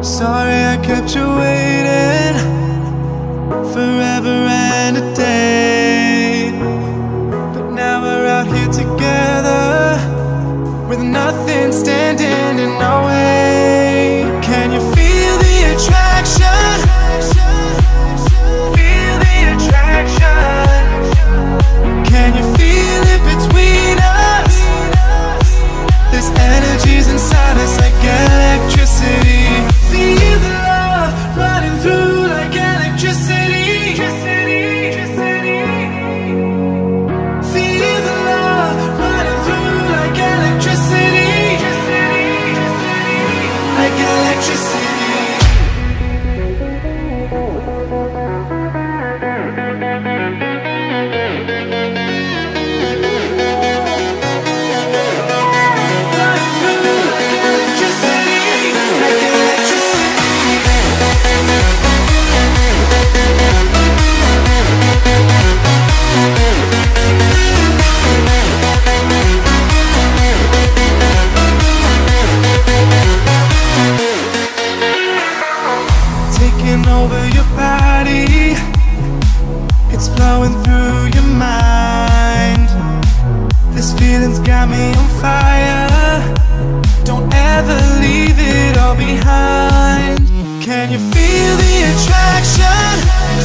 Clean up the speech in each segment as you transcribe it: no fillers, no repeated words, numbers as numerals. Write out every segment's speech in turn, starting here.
Sorry I kept you waiting forever and a day, but now we're out here together with nothing standing in our way. Can you feel the attraction? Feel the attraction. Can you feel it between us? This energy's inside us like electricity. Feel the love running through like electricity. Feel the love running through like electricity. Like electricity. Taking over your body, it's flowing through your mind. This feeling's got me on fire. Don't ever leave it all behind. Can you feel the attraction?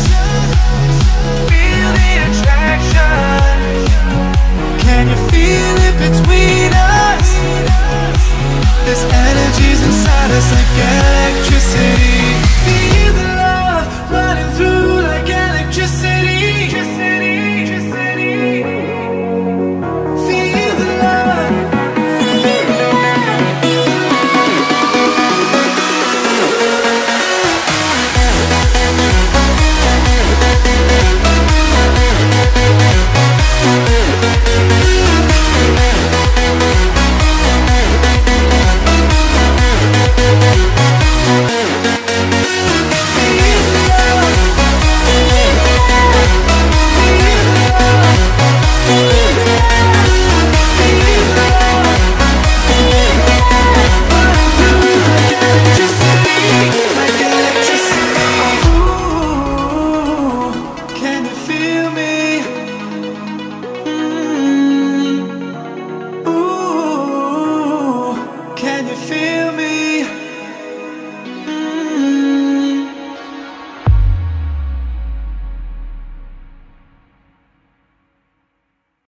Feel the attraction. Can you feel it between us? This energy's inside us like electricity. Feel the love running through like electricity. Feel the love. Can you feel me?